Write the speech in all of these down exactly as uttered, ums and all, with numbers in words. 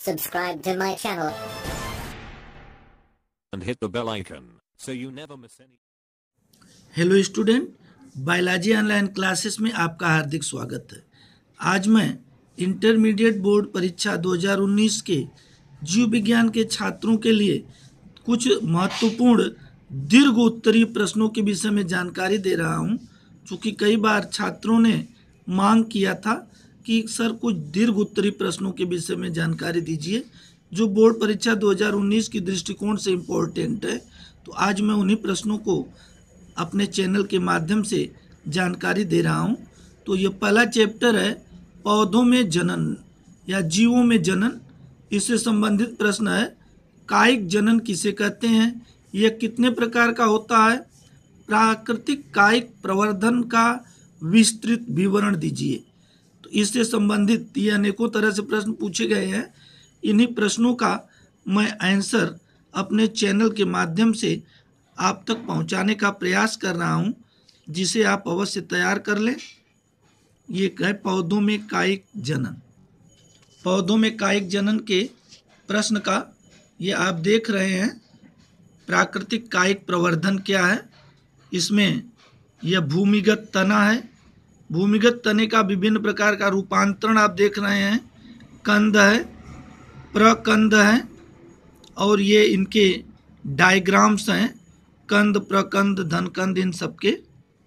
subscribe to my channel and hit the bell icon so you never miss any. Hello student, biology online classes में आपका हार्दिक स्वागत है। आज मैं intermediate board परीक्षा दो हज़ार उन्नीस के जीव विज्ञान के छात्रों के लिए कुछ महत्वपूर्ण दीर्घ उत्तरीय प्रश्नों के विषय में जानकारी दे रहा हूं, चूँकि कई बार छात्रों ने मांग किया था कि सर कुछ दीर्घ उत्तरीय प्रश्नों के विषय में जानकारी दीजिए जो बोर्ड परीक्षा दो हज़ार उन्नीस की दृष्टिकोण से इम्पोर्टेंट है। तो आज मैं उन्हीं प्रश्नों को अपने चैनल के माध्यम से जानकारी दे रहा हूं। तो ये पहला चैप्टर है पौधों में जनन या जीवों में जनन। इससे संबंधित प्रश्न है कायिक जनन किसे कहते हैं, यह कितने प्रकार का होता है, प्राकृतिक कायिक प्रवर्धन का विस्तृत विवरण दीजिए। तो इससे संबंधित ये अनेकों तरह से प्रश्न पूछे गए हैं। इन्हीं प्रश्नों का मैं आंसर अपने चैनल के माध्यम से आप तक पहुंचाने का प्रयास कर रहा हूं, जिसे आप अवश्य तैयार कर लें। ये है पौधों में कायिक जनन। पौधों में कायिक जनन के प्रश्न का ये आप देख रहे हैं। प्राकृतिक कायिक प्रवर्धन क्या है, इसमें यह भूमिगत तना है। भूमिगत तने का विभिन्न प्रकार का रूपांतरण आप देख रहे हैं। कंद है, प्रकंद है, और ये इनके डायग्राम्स हैं। कंद, प्रकंद, धनकंद, इन सबके।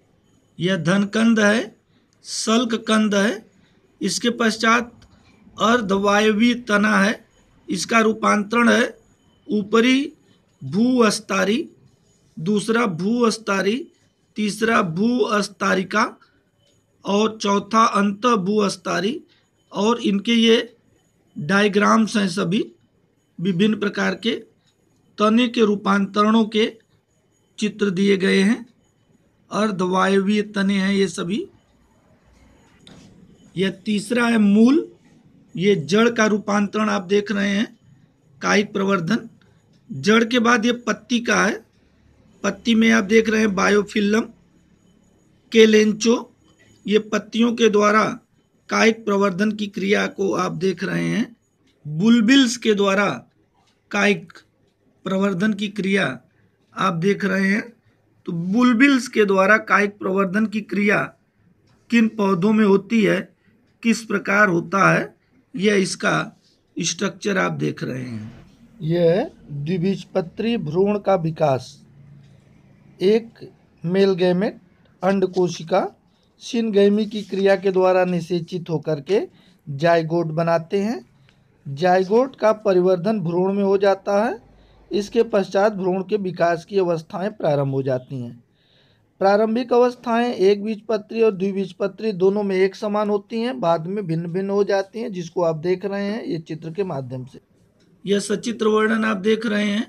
यह धनकंद है, सल्क कंद है। इसके पश्चात अर्धवायवीय तना है, इसका रूपांतरण है ऊपरी भूअस्तारी, दूसरा भूअस्तारी, तीसरा भूअस्तारिका और चौथा अंत भूअस्तारी। और इनके ये डायग्राम्स हैं, सभी विभिन्न प्रकार के तने के रूपांतरणों के चित्र दिए गए हैं। अर्धवायवीय तने हैं ये सभी। यह तीसरा है मूल, ये जड़ का रूपांतरण आप देख रहे हैं, कायिक प्रवर्धन। जड़ के बाद ये पत्ती का है। पत्ती में आप देख रहे हैं बायोफिल्म, केलेंचो, ये पत्तियों के द्वारा कायिक प्रवर्धन की क्रिया को आप देख रहे हैं। बुलबिल्स के द्वारा कायिक प्रवर्धन की क्रिया आप देख रहे हैं। तो बुलबिल्स के द्वारा कायिक प्रवर्धन की क्रिया किन पौधों में होती है, किस प्रकार होता है, यह इसका स्ट्रक्चर आप देख रहे हैं। यह द्विबीजपत्री भ्रूण का विकास। एक मेल गैमेट अंड कोशिका सिनगैमी की क्रिया के द्वारा निषेचित होकर के जाइगोट बनाते हैं। जाइगोट का परिवर्धन भ्रूण में हो जाता है। इसके पश्चात भ्रूण के विकास की अवस्थाएं प्रारंभ हो जाती हैं। प्रारंभिक अवस्थाएं एक बीजपत्री और द्विबीजपत्री दोनों में एक समान होती हैं, बाद में भिन्न भिन्न हो जाती हैं, जिसको आप देख रहे हैं ये चित्र के माध्यम से। यह सचित्र वर्णन आप देख रहे हैं।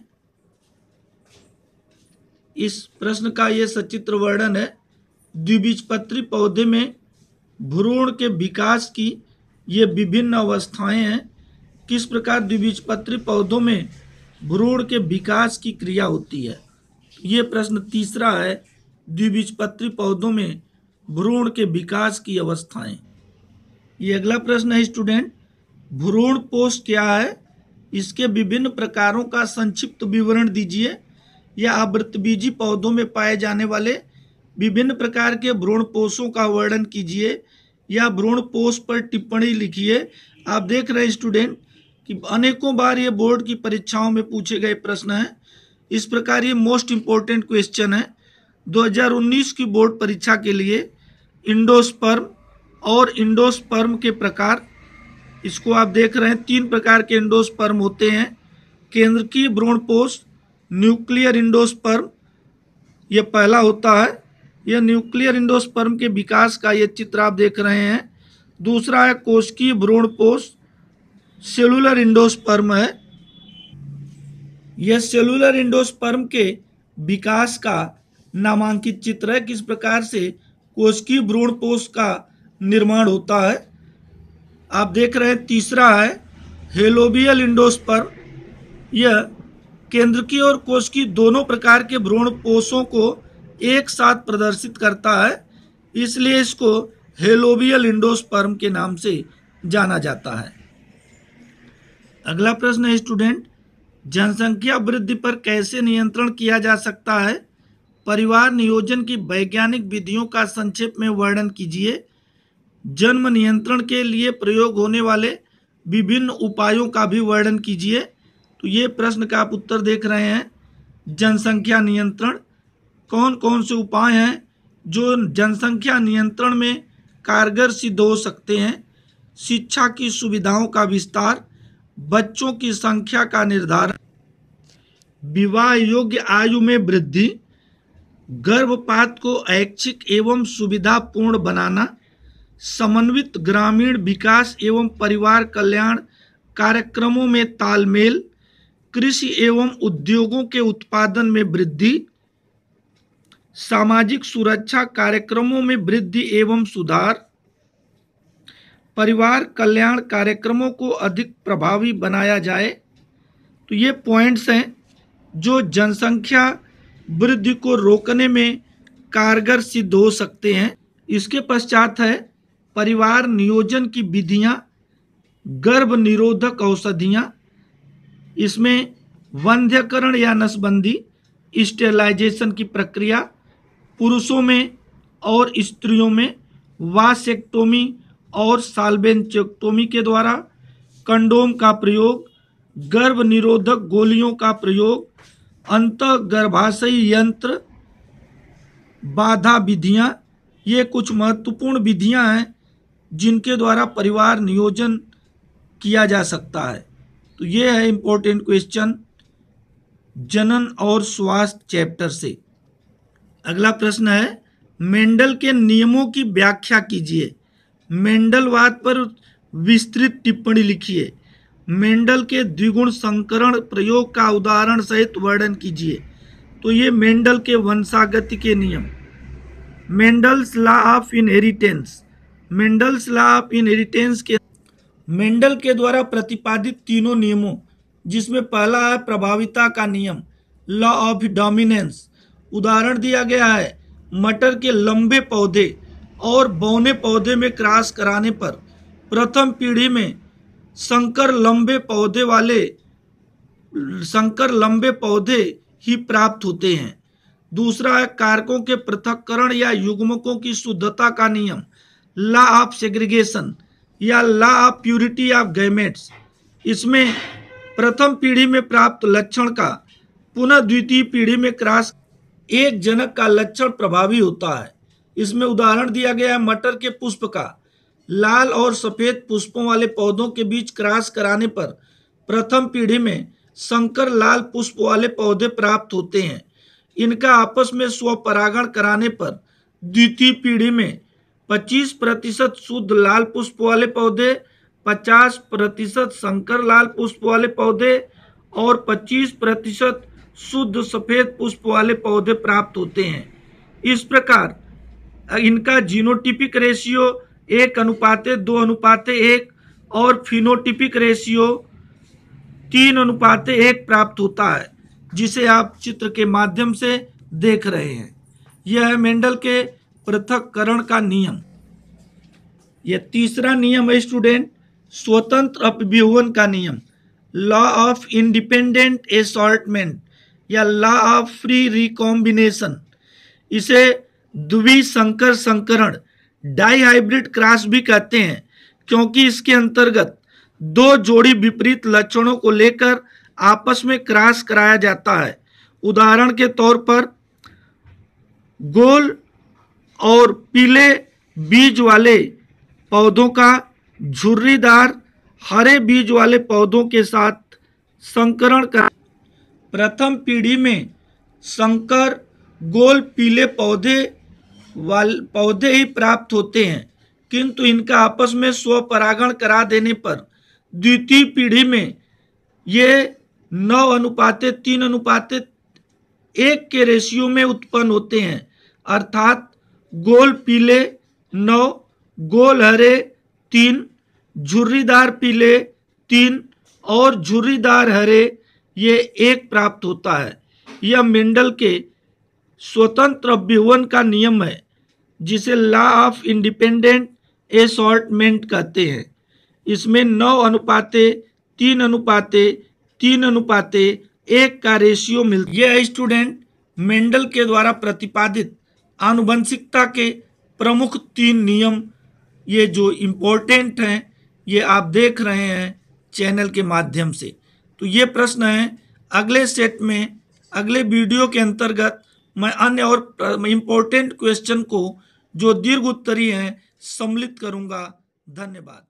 इस प्रश्न का यह सचित्र वर्णन है। द्विबीजपत्री पौधे में भ्रूण के विकास की ये विभिन्न अवस्थाएं हैं। किस प्रकार द्विबीजपत्री पौधों में भ्रूण के विकास की क्रिया होती है, ये प्रश्न तीसरा है। द्विबीजपत्री पौधों में भ्रूण के विकास की अवस्थाएं। ये अगला प्रश्न है स्टूडेंट, भ्रूण पोष क्या है, इसके विभिन्न प्रकारों का संक्षिप्त विवरण दीजिए। या आवृतबीजी पौधों में पाए जाने वाले विभिन्न प्रकार के भ्रूण पोषों का वर्णन कीजिए या भ्रूण पोष पर टिप्पणी लिखिए। आप देख रहे हैं स्टूडेंट कि अनेकों बार ये बोर्ड की परीक्षाओं में पूछे गए प्रश्न हैं। इस प्रकार ये मोस्ट इम्पोर्टेंट क्वेश्चन है दो हज़ार उन्नीस की बोर्ड परीक्षा के लिए। इंडोस्पर्म और इंडोस्पर्म के प्रकार, इसको आप देख रहे हैं। तीन प्रकार के इंडोस्पर्म होते हैं। केंद्रकीय भ्रूणपोष, न्यूक्लियर इंडोस्पर्म, यह पहला होता है। यह न्यूक्लियर इंडोस्पर्म के विकास का ये चित्र आप देख रहे हैं। दूसरा है कोशिकीय भ्रूणपोष, सेलुलर इंडोस्पर्म है। यह सेलुलर इंडोस्पर्म के विकास का नामांकित चित्र है, किस प्रकार से कोशिकीय भ्रूणपोष का निर्माण होता है आप देख रहे हैं। तीसरा है हेलोबियल इंडोस्पर्म, यह केंद्रकीय और कोशिकीय दोनों प्रकार के भ्रूणपोषों को एक साथ प्रदर्शित करता है, इसलिए इसको हेलोबियल इंडोस्पर्म के नाम से जाना जाता है। अगला प्रश्न है स्टूडेंट, जनसंख्या वृद्धि पर कैसे नियंत्रण किया जा सकता है? परिवार नियोजन की वैज्ञानिक विधियों का संक्षेप में वर्णन कीजिए। जन्म नियंत्रण के लिए प्रयोग होने वाले विभिन्न उपायों का भी वर्णन कीजिए। तो ये प्रश्न का आप उत्तर देख रहे हैं। जनसंख्या नियंत्रण, कौन कौन से उपाय हैं जो जनसंख्या नियंत्रण में कारगर सिद्ध हो सकते हैं? शिक्षा की सुविधाओं का विस्तार, बच्चों की संख्या का निर्धारण, विवाह योग्य आयु में वृद्धि, गर्भपात को ऐच्छिक एवं सुविधापूर्ण बनाना, समन्वित ग्रामीण विकास एवं परिवार कल्याण कार्यक्रमों में तालमेल, कृषि एवं उद्योगों के उत्पादन में वृद्धि, सामाजिक सुरक्षा कार्यक्रमों में वृद्धि एवं सुधार, परिवार कल्याण कार्यक्रमों को अधिक प्रभावी बनाया जाए। तो ये पॉइंट्स हैं जो जनसंख्या वृद्धि को रोकने में कारगर सिद्ध हो सकते हैं। इसके पश्चात है परिवार नियोजन की विधियां, गर्भ निरोधक औषधियां, इसमें वंध्यकरण या नसबंदी, स्टेरिलाइजेशन की प्रक्रिया, पुरुषों में और स्त्रियों में वासेक्टोमी और साल्वेंटेक्टोमी के द्वारा, कंडोम का प्रयोग, गर्भ निरोधक गोलियों का प्रयोग, अंतःगर्भाशयी यंत्र बाधा विधियां, ये कुछ महत्वपूर्ण विधियां हैं जिनके द्वारा परिवार नियोजन किया जा सकता है। तो ये है इम्पोर्टेंट क्वेश्चन जनन और स्वास्थ्य चैप्टर से। अगला प्रश्न है, मेंडल के नियमों की व्याख्या कीजिए। मेंडलवाद पर विस्तृत टिप्पणी लिखिए। मेंडल के द्विगुण संकरण प्रयोग का उदाहरण सहित वर्णन कीजिए। तो ये मेंडल के वंशागति के नियम, Mendel's law of inheritance, Mendel's law of inheritance के मेंडल के द्वारा प्रतिपादित तीनों नियमों, जिसमें पहला है प्रभाविता का नियम, लॉ ऑफ डोमिनेंस। उदाहरण दिया गया है, मटर के लंबे पौधे और बौने पौधे में क्रॉस कराने पर प्रथम पीढ़ी में संकर लंबे पौधे वाले संकर लंबे पौधे ही प्राप्त होते हैं। दूसरा है कारकों के पृथक्करण या युग्मकों की शुद्धता का नियम, लॉ ऑफ सेग्रीगेशन या law of purity of gametes. इसमें प्रथम पीढ़ी में प्राप्त लक्षण का पुनः द्वितीय पीढ़ी में क्रॉस एक जनक का लक्षण प्रभावी होता है। इसमें उदाहरण दिया गया है, मटर के पुष्प का लाल और सफेद पुष्पों वाले पौधों के बीच क्रॉस कराने पर प्रथम पीढ़ी में संकर लाल पुष्प वाले पौधे प्राप्त होते हैं। इनका आपस में स्वपरागण कराने पर द्वितीय पीढ़ी में पच्चीस प्रतिशत शुद्ध लाल पुष्प वाले पौधे, पचास प्रतिशत संकर लाल पुष्प वाले पौधे और पच्चीस प्रतिशत शुद्ध सफेद पुष्प वाले पौधे प्राप्त होते हैं। इस प्रकार इनका जीनोटिपिक रेशियो एक अनुपाते दो अनुपाते एक और फिनोटिपिक रेशियो तीन अनुपाते एक प्राप्त होता है, जिसे आप चित्र के माध्यम से देख रहे हैं। यह है मेंडल के पृथक्करण का नियम। यह तीसरा नियम है स्टूडेंट, स्वतंत्र अपव्यूहन का नियम, लॉ ऑफ इंडिपेंडेंट असॉर्टमेंट या लॉ ऑफ फ्री रिकॉम्बिनेशन। इसे द्विसंकर संकरण, डाई हाइब्रिड क्रॉस भी कहते हैं, क्योंकि इसके अंतर्गत दो जोड़ी विपरीत लक्षणों को लेकर आपस में क्रॉस कराया जाता है। उदाहरण के तौर पर गोल और पीले बीज वाले पौधों का झुर्रीदार हरे बीज वाले पौधों के साथ संकरण कर प्रथम पीढ़ी में संकर गोल पीले पौधे वाले पौधे ही प्राप्त होते हैं, किंतु इनका आपस में स्वपरागण करा देने पर द्वितीय पीढ़ी में ये नौ अनुपाते तीन अनुपाते एक के रेशियो में उत्पन्न होते हैं। अर्थात गोल पीले नौ, गोल हरे तीन, झुर्रीदार पीले तीन और झुर्रीदार हरे ये एक प्राप्त होता है। यह मेंडल के स्वतंत्र अपव्यूहन का नियम है, जिसे लॉ ऑफ इंडिपेंडेंट असॉर्टमेंट कहते हैं। इसमें नौ अनुपाते तीन अनुपाते तीन अनुपाते एक का रेशियो मिलता है। ये स्टूडेंट मेंडल के द्वारा प्रतिपादित आनुवंशिकता के प्रमुख तीन नियम, ये जो इम्पोर्टेंट हैं, ये आप देख रहे हैं चैनल के माध्यम से। तो ये प्रश्न है, अगले सेट में अगले वीडियो के अंतर्गत मैं अन्य और इम्पोर्टेंट क्वेश्चन को जो दीर्घ उत्तरीय हैं सम्मिलित करूंगा। धन्यवाद।